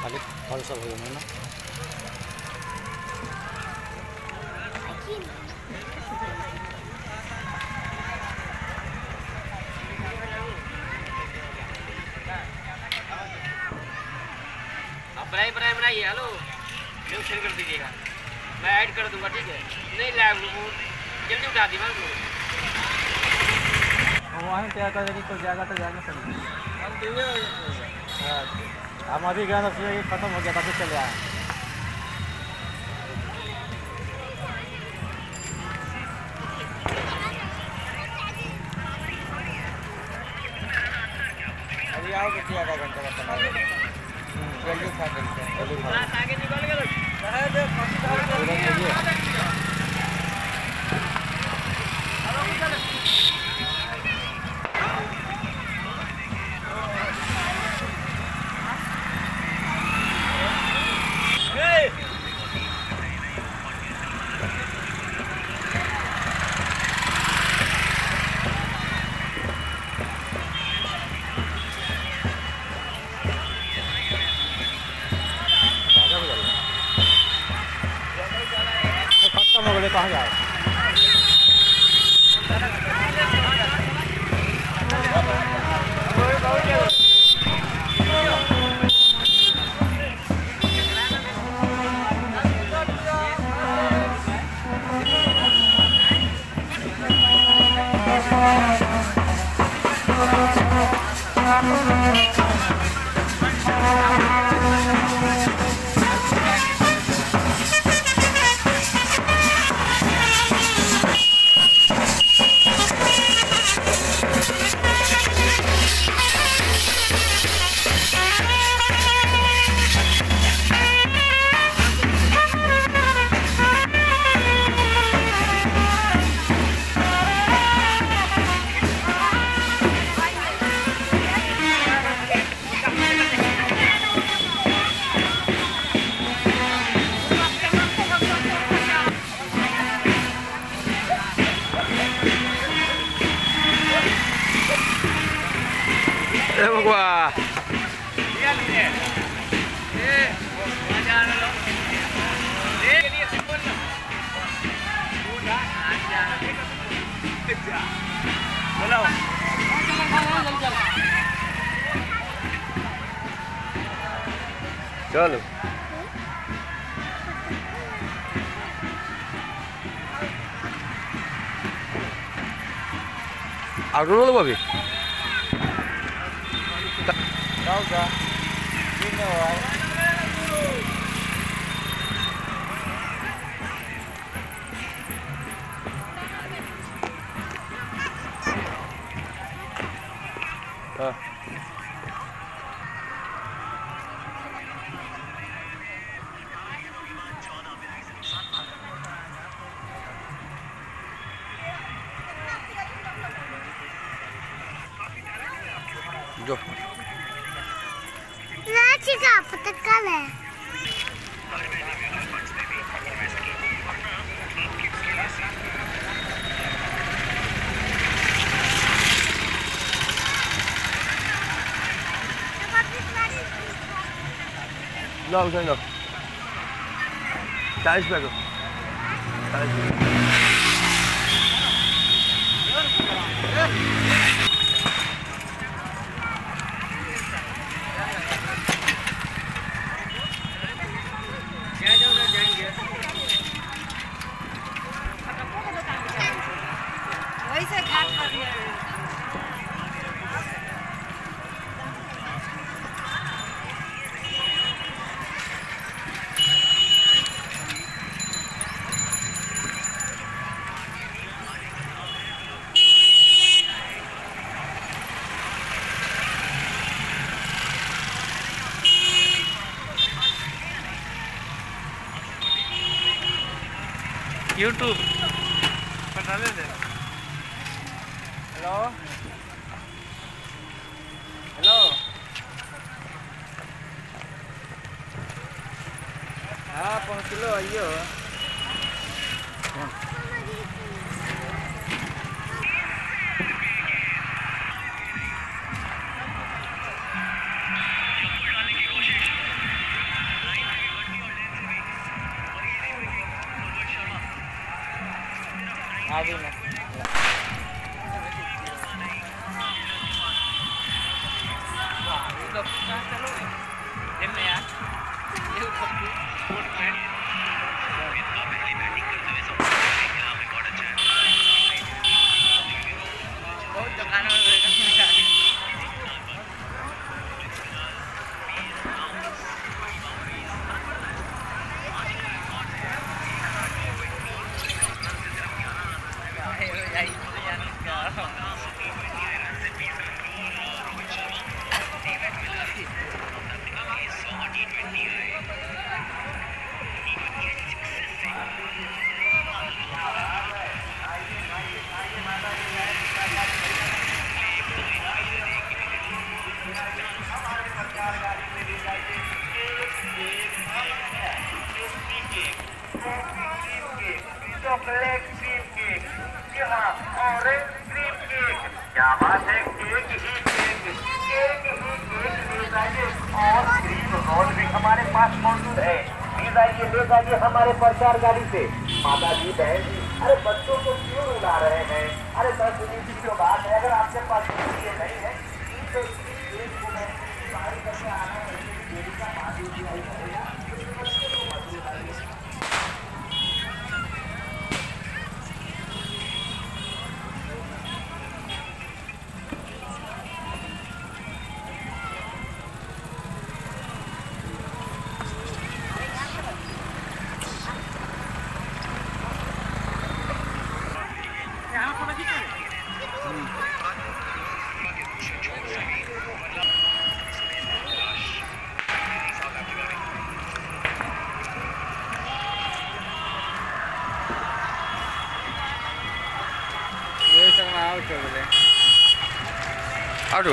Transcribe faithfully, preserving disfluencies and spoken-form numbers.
खाली फल सब हो ना प्राइम प्राइम बनाइए। हेलो न्यू शेयर कर दीजिएगा, मैं ऐड कर दूंगा। ठीक है, नहीं लाइव जल्दी उठा दी मैं वहीं क्या करेगी तो जाएगा तो जाएगा सर हम अभी गए तो खत्म हो गया था चल रहा है। अभी आओ तो आधा घंटा का समय जल्दी खा सकते हैं जल्दी खा आगे निकल गए खत्म हो गए कहाँ जाए Wah. चलो आगे लो भाभी जाओ जा दिन हो रहा है हाँ जो लाची का पता कल है लो उसे लो चालीस पे दो चालीस वैसे घाट कर दिया यूट्यूब पर डाले दे। हेलो हेलो हाँ पहुँच लो आइयो अभी ना जिम में यार ये पप्पू कोट पैंट बहुत दुकानों में चॉकलेट क्रीम केक, जी हाँ, ऑरेंज क्रीम केक, क्या बात है, केक ही केक, केक ही केक ले जाइए और क्रीम रोल भी हमारे पास मौजूद है। ले जाइए ले जाइए हमारे प्रचार गाड़ी से। माता जी बहन जी, अरे बच्चों को क्यों रुला रहे हैं? अरे दस मिनट की जो बात है, अगर आपके पास ये नहीं है तो केक को बाहर करके आना है, केक का पानी पिलाई करेगा। आउट हो गए आउट